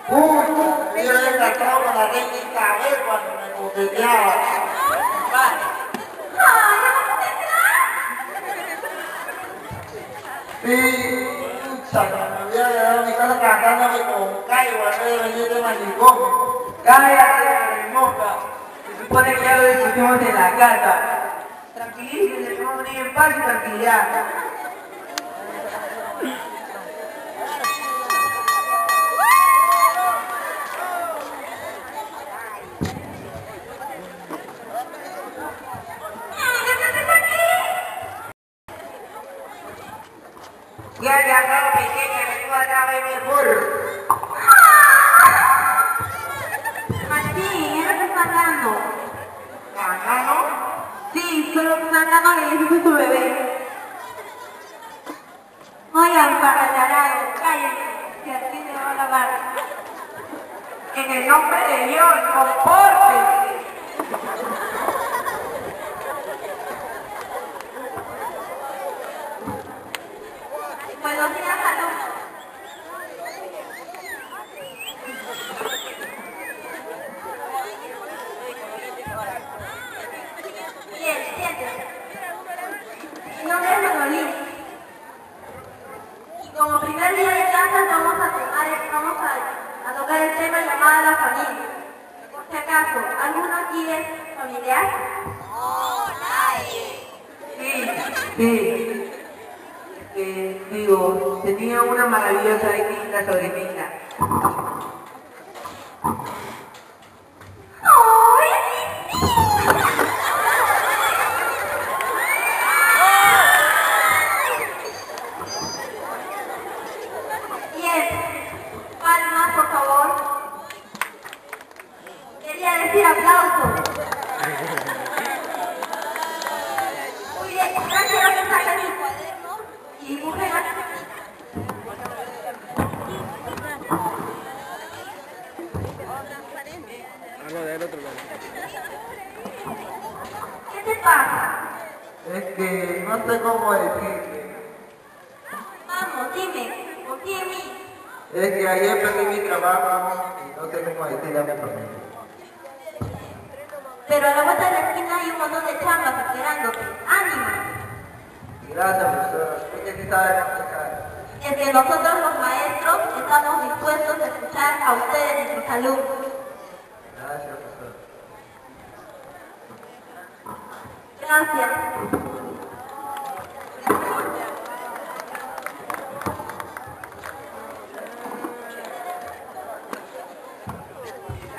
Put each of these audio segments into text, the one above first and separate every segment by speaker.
Speaker 1: Yo le he tratado con la técnica B cuando me coqueteaba.
Speaker 2: Vale.
Speaker 1: Sí, pucha, me voy a llegar a mi casa cantándome con Caigo antes de venir de manicomio.
Speaker 2: Cállate, moca. Se supone que ya lo discutimos en la casa. Tranquilícese, que vamos a venir en paz y tranquilidad. Ya, claro, pequeña, que tú acá ves mejor.
Speaker 3: Martín, ¿qué está pasando?
Speaker 1: ¿Ganando?
Speaker 3: Sí, solo Santano le dice su bebé. Oigan, parallarado, cállense, que así se va a lavar.
Speaker 2: En el nombre de Dios, compórtense.
Speaker 3: Buenos días, salud. Bien, siéntese. Mi nombre es Manolín. Y como primer día de clases vamos a tocar el tema llamado a la familia. Por si acaso, ¿alguno aquí es familiar?
Speaker 2: Sí. Digo, tenía una maravillosa técnica sobre mi hija.
Speaker 3: Bien, palmas, por favor. Quería decir aplausos. Muy bien, ya quiero que saquen mi cuaderno y dibujen aquí. ¿Qué te pasa?
Speaker 1: Es que no sé cómo decirte.
Speaker 3: Vamos, dime, confía en mí.
Speaker 1: Es que ayer perdí mi trabajo y no sé cómo decirle a mi familia.
Speaker 3: Pero a la vuelta de la esquina hay un montón de chambas esperándote. ¡Ánimo!
Speaker 1: Gracias, profesora. Usted sí sabe contestar.
Speaker 3: Es que nosotros los maestros estamos dispuestos a escuchar a ustedes, nuestros alumnos.
Speaker 1: Gracias, profesora.
Speaker 3: Gracias.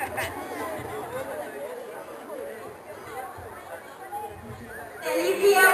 Speaker 3: Feliz día